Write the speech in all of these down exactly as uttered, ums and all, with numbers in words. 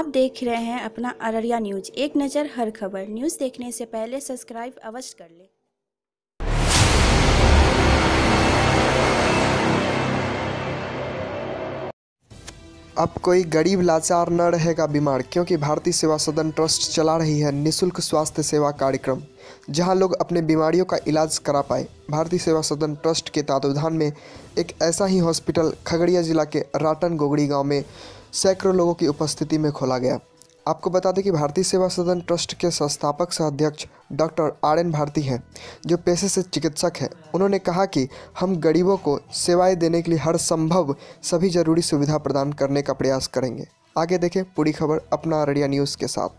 आप देख रहे हैं अपना अररिया न्यूज। एक नज़र हर खबर। न्यूज़ देखने से पहले सब्सक्राइब अवश्य कर लें। अब कोई गरीब लाचार न रहेगा बीमार, क्योंकि भारतीय सेवा सदन ट्रस्ट चला रही है निःशुल्क स्वास्थ्य सेवा कार्यक्रम, जहां लोग अपने बीमारियों का इलाज करा पाए। भारतीय सेवा सदन ट्रस्ट के तत्वावधान में एक ऐसा ही हॉस्पिटल खगड़िया जिला के राटन गोगड़ी गांव में सैकड़ों लोगों की उपस्थिति में खोला गया। आपको बता दें कि भारतीय सेवा सदन ट्रस्ट के संस्थापक सह अध्यक्ष डॉक्टर आर एन भारती हैं, जो पेशे से चिकित्सक हैं। उन्होंने कहा कि हम गरीबों को सेवाएं देने के लिए हर संभव सभी जरूरी सुविधा प्रदान करने का प्रयास करेंगे। आगे देखें पूरी खबर अपना अररिया न्यूज़ के साथ।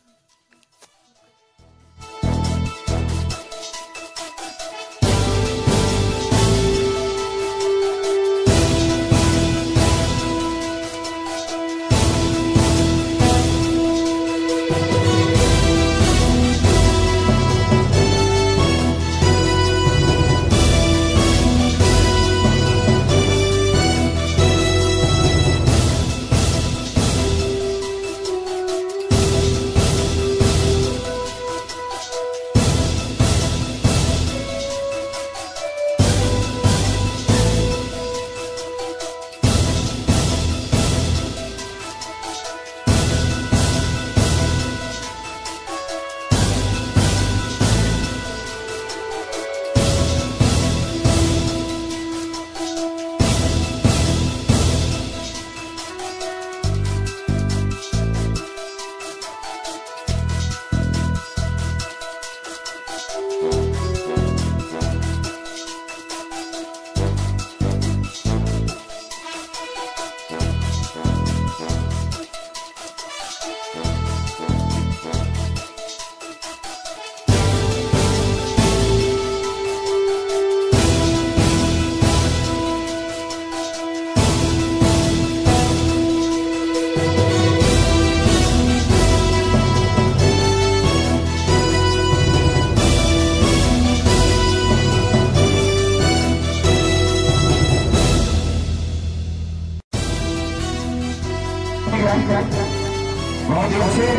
बहुत ही अच्छे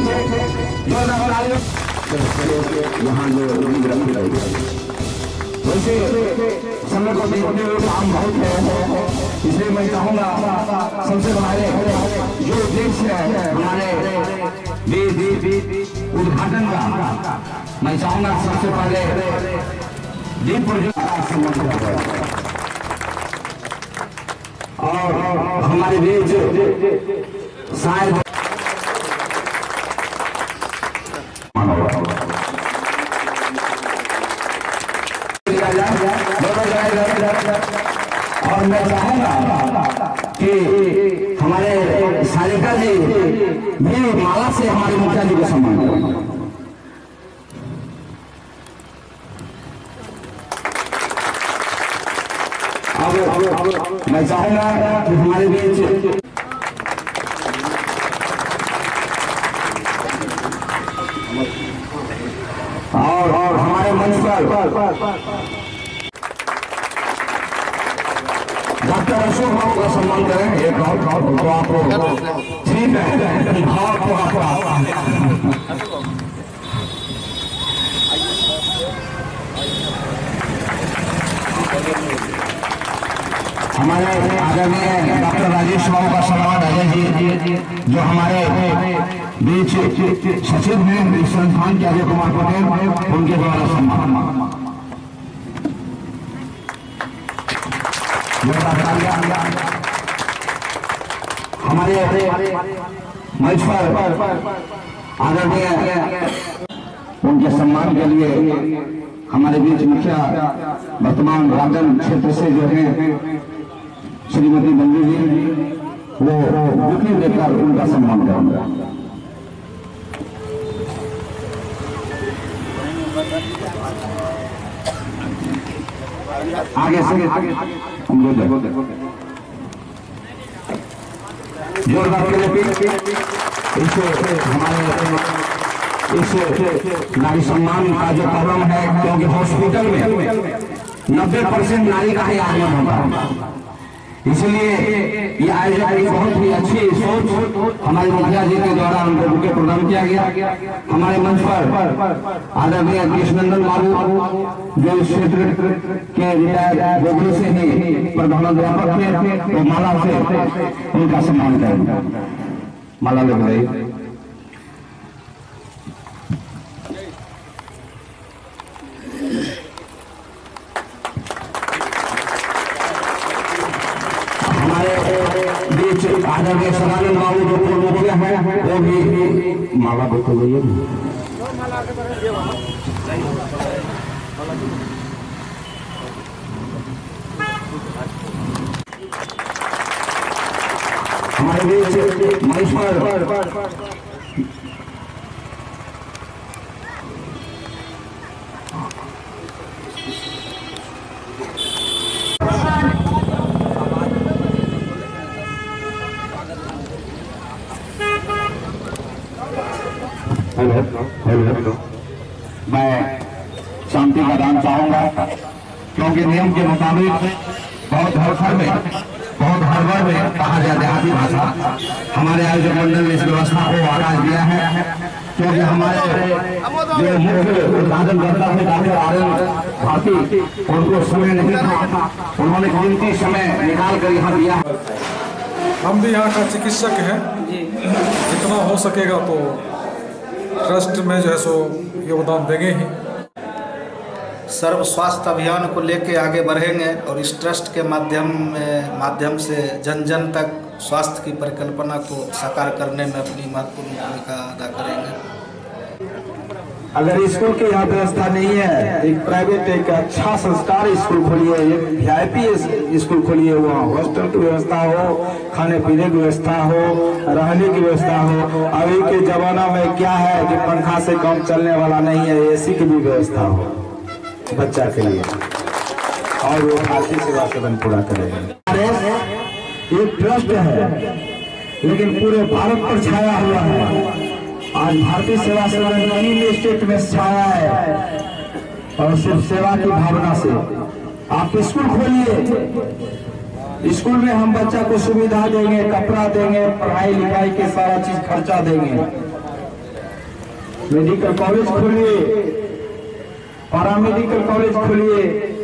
यहाँ जो वैसे समय को देखते हुए काम बहुत है, इसलिए मैं चाहूँगा सबसे पहले जो उद्देश्य है हमारे उद्घाटन का, मैं चाहूँगा सबसे पहले दीप प्रज्वलन और हमारे बीच शायद और मैं चाहूंगा कि हमारे सारिका जी भी माला से हमारे मुखिया जी को सम्मान करें। अब मैं चाहूंगा कि हमारे बीच और और हमारे मंच पर डॉक्टर अशोक बाबू का सम्मान करें। एक और तो आप ठीक है, भाव को आप हमारे आदरणीय डॉक्टर राजेश बाबू का सम्मान राजेश जी, जो हमारे बीच सचिव हैं इस संस्थान के अजय कुमार पटेल, उनके द्वारा सम्मान। हमारे मंच पर आदरणीय उनके सम्मान के लिए हमारे बीच मुखिया वर्तमान राजन क्षेत्र से जो है श्रीमती मंजू जी, वो बुकिंग देकर उनका सम्मान करेंगे। आगे से हम लोग जोरदार के लिए इस हमारे इस नारी सम्मान का जो कार्यक्रम है, क्योंकि हॉस्पिटल में नब्बे परसेंट नारी का ही आगमन होता है। इसलिए ये आयोजन एक बहुत ही अच्छी सोच हमारे मुखिया जी के द्वारा उनको बुके प्रदान किया गया। हमारे मंच पर आदरणीय कृष्णनंदन बाबू जो इस क्षेत्र के रिटायर्ड गोगरी से ही प्रधानाध्यापक थे, वो माला से उनका सम्मान करेंगे। माला लग रही। बीच आदरणीय सदानंद बाबू जो पूर्व मुखिया है वो भी माला बोल गई है। हमारे बीच मंच पर मैं शांति का दान चाहूंगा, क्योंकि नियम के मुताबिक बहुत हर घर में बहुत हर वर्ग में कहा जाए देहाती भाषा हमारे आयोजक मंडल ने इस व्यवस्था को आगाज दिया है, क्योंकि हमारे जो मुख्य उद्घाटन करता थे डॉक्टर आर एन भारती, उनको समय नहीं था, उन्होंने कीमती समय निकाल कर यहाँ दिया। हम भी यहाँ का चिकित्सक हैं, जितना हो सकेगा तो ट्रस्ट में जो है सो योगदान देंगे ही। सर्व स्वास्थ्य अभियान को लेके आगे बढ़ेंगे और इस ट्रस्ट के माध्यम में माध्यम से जन जन तक स्वास्थ्य की परिकल्पना को साकार करने में अपनी महत्वपूर्ण भूमिका अदा करेंगे। अगर स्कूल की यहाँ व्यवस्था नहीं है, एक प्राइवेट एक अच्छा संस्कार स्कूल खोलिए, एक वी आई पी स्कूल खोलिए, वहाँ हॉस्टल की व्यवस्था हो, खाने पीने की व्यवस्था हो, रहने की व्यवस्था हो। अभी के जमाना में क्या है कि पंखा से काम चलने वाला नहीं है, एसी की भी व्यवस्था हो बच्चा के लिए, और वो भारतीय सेवा सदन पूरा करेगा। एक ट्रस्ट है लेकिन पूरे भारत पर छाया हुआ है। आज भारतीय सेवा सदन तीन स्टेट में छाया है, और सिर्फ सेवा की भावना से आप स्कूल खोलिए। स्कूल में हम बच्चा को सुविधा देंगे, कपड़ा देंगे, पढ़ाई लिखाई के सारा चीज खर्चा देंगे। मेडिकल कॉलेज खोलिए, पैरामेडिकल कॉलेज खोलिए,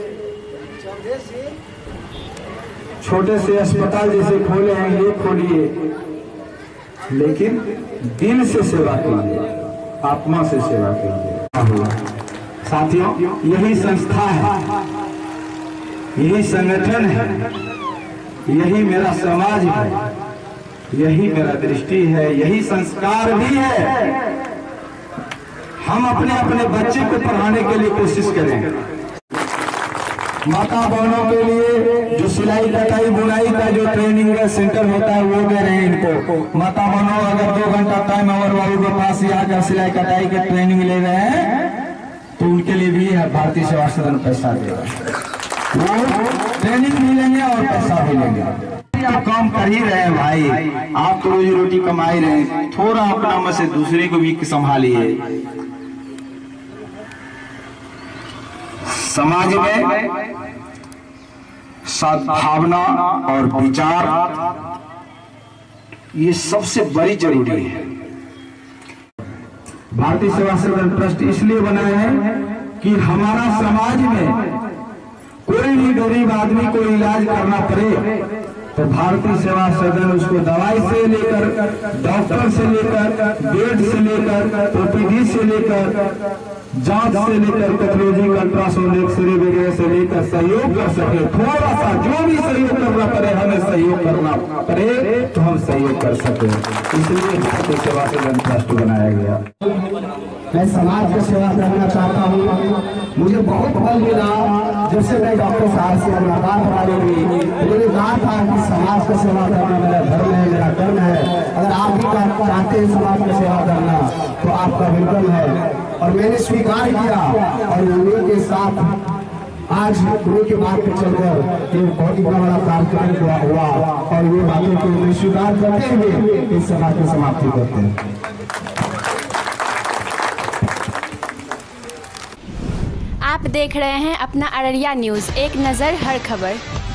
छोटे से अस्पताल जैसे खोले हैं ये खोलिए, लेकिन दिल से सेवा कीजिए, आत्मा से सेवा कीजिए। साथियों, यही संस्था है, यही संगठन है, यही मेरा समाज है, यही मेरा दृष्टि है, यही संस्कार भी है। हम अपने अपने बच्चे को पढ़ाने के लिए कोशिश करें। माता बहनों के लिए जो सिलाई कटाई बुनाई का जो ट्रेनिंग सेंटर होता है वो दे रहे हैं इनको। माता बहनों अगर दो घंटा टाइम अमर बाबू के पास ही आकर सिलाई कटाई के ट्रेनिंग ले रहे हैं तो उनके लिए भी भारतीय सेवा सदन पैसा देगा, वो ट्रेनिंग भी लेंगे और पैसा भी लेंगे। आप काम कर ही रहे हैं भाई, आप तो रोजी रोटी कमा ही रहे हैं, थोड़ा अपना में से दूसरे को भी संभालिए। समाज में सद्भावना और विचार ये सबसे बड़ी जरूरी है। भारतीय सेवा सदन ट्रस्ट इसलिए बनाया है कि हमारा समाज में कोई भी गरीब आदमी को इलाज करना पड़े तो भारतीय सेवा सदन उसको दवाई से लेकर, डॉक्टर से लेकर, बेड से लेकर, ओपीडी से लेकर, जांच से लेकर, पैथोलॉजी, अल्ट्रासाउंड, एक्सरे वगैरह से लेकर सहयोग कर सके। थोड़ा सा जो भी सहयोग करना पड़े, हमें सहयोग करना पड़े तो हम सहयोग कर सके, इसलिए भारतीय सेवा सदन ट्रस्ट बनाया गया। मैं समाज की सेवा करना चाहता हूँ। मुझे बहुत फल मिला जब से मैं डॉक्टर साहब से मुलाकात वाली हुई। मैंने कहा था कि समाज की सेवा करना मेरा धर्म है, मेरा कर्म है। अगर आप भी चाहते हैं समाज की सेवा करना तो आपका वेलकम है, और मैंने स्वीकार किया और उन्हीं के साथ आज उन्हीं के बात पे चलकर एक बहुत ही बड़ा कार्यक्रम हुआ, और ये बातें को स्वीकार करते हुए इस सभा की समाप्ति करते हैं। आप देख रहे हैं अपना अररिया न्यूज़, एक नज़र हर खबर।